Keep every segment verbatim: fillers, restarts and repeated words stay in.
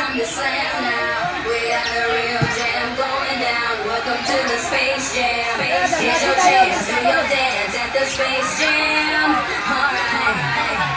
time to slam now. We are the real jam going down. Welcome to the Space Jam. Here's your chance, do your dance at the Space Jam. Alright.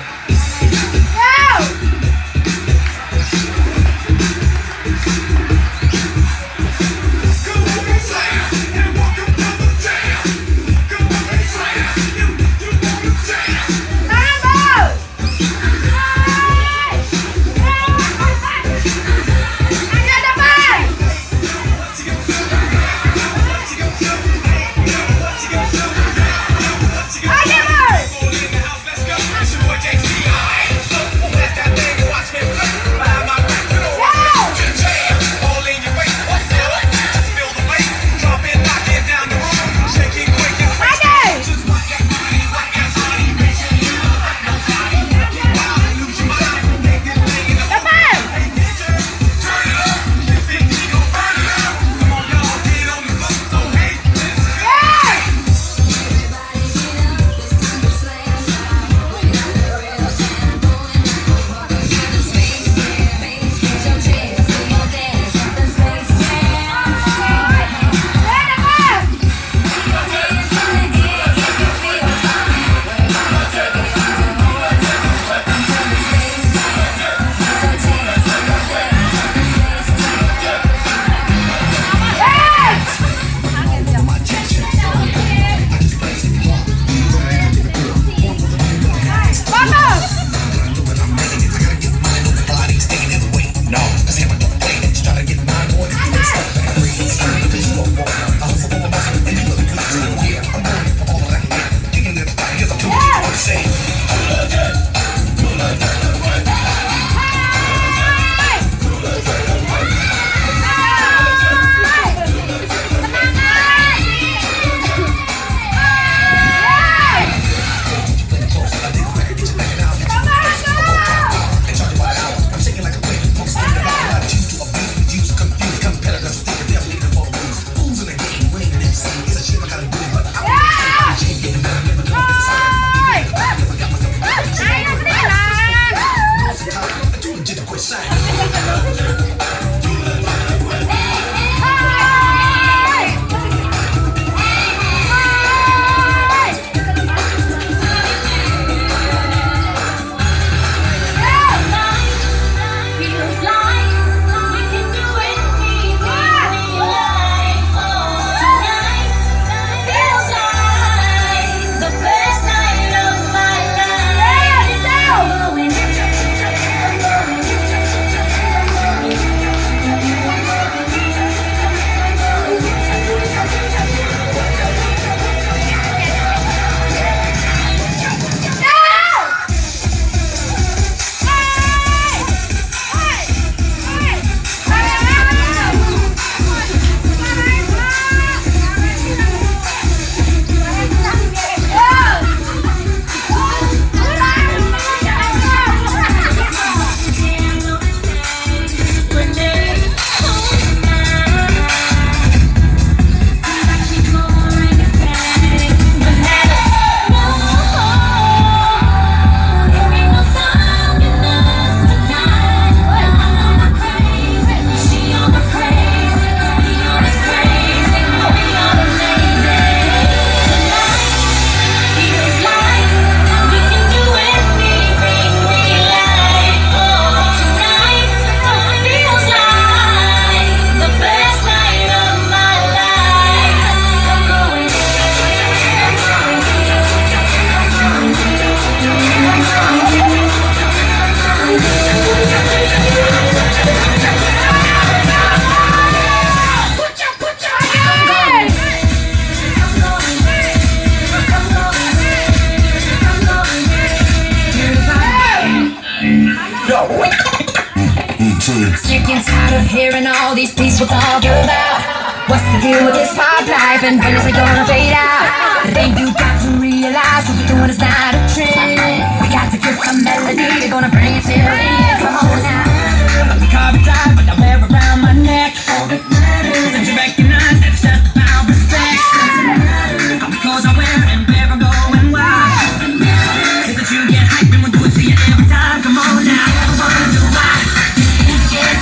Sick and tired of hearing all these people talk about what's the deal with this pop life and when is it gonna fade out? Then you got to realize what we're doing is not a trend. We got the gift of melody, they're gonna bring it till the end. Come on now. The carpet drive, but I wear around my neck. All that matters, and you recognize that it's just about respect. Because I wear and where I'm going wild. Is that you get hyped and we'll do it to you every time. Come on now, never wanna do why. It's getting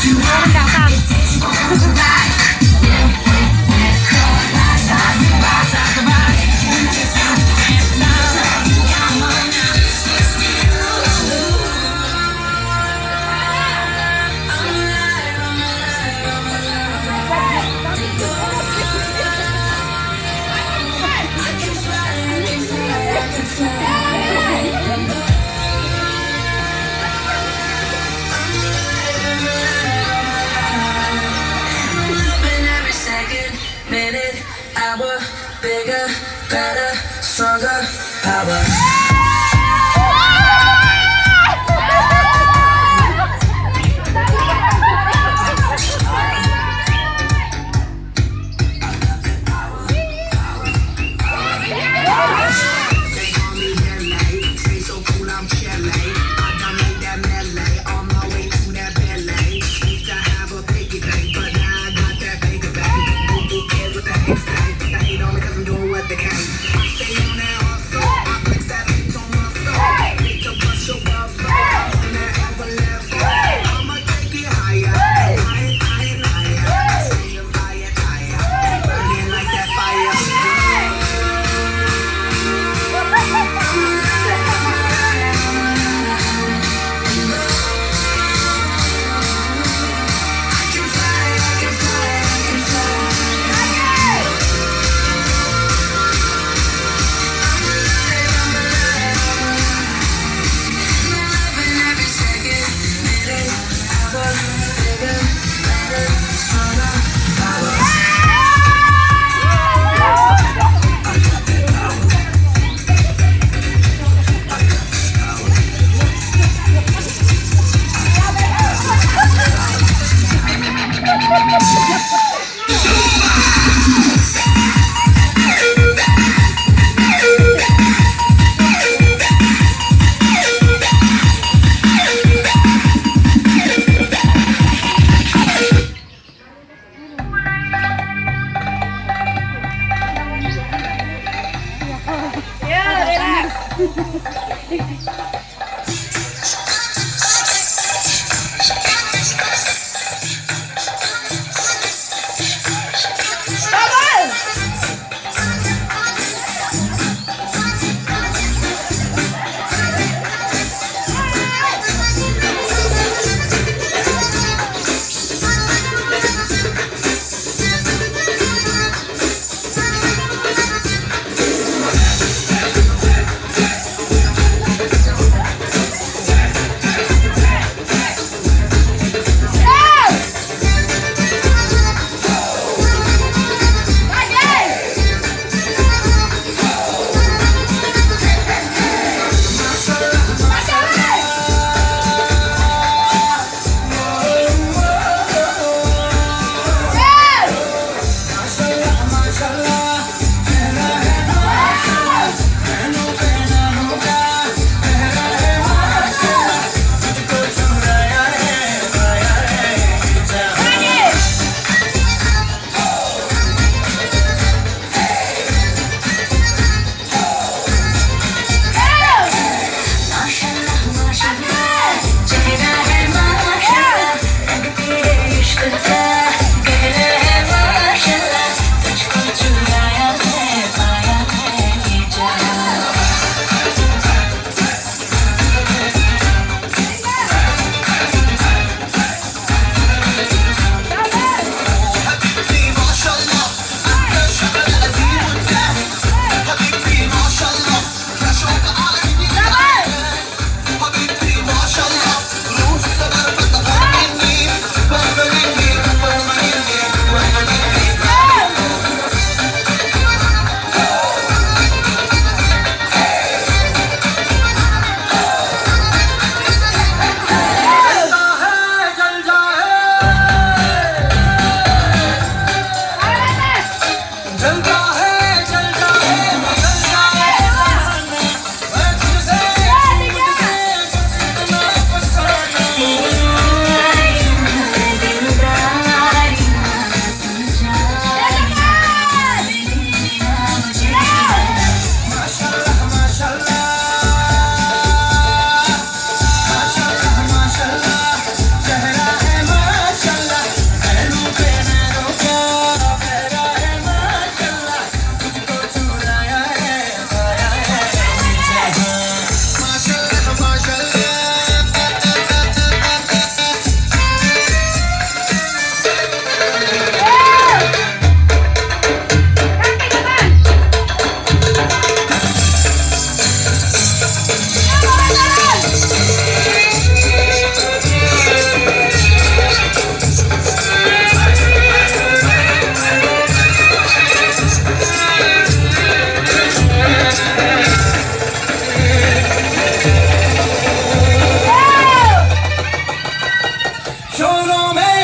Stay on that hustle, I flex that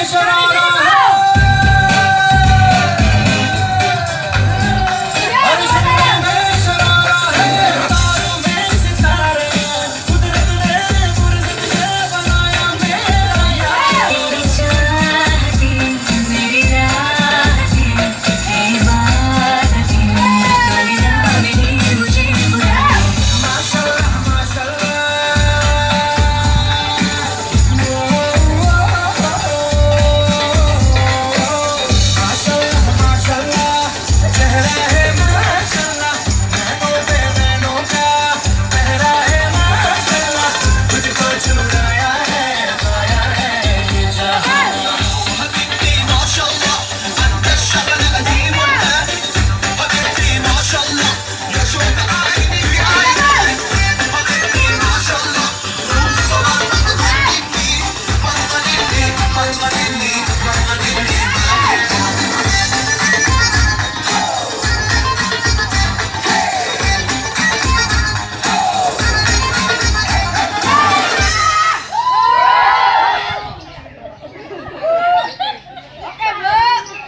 International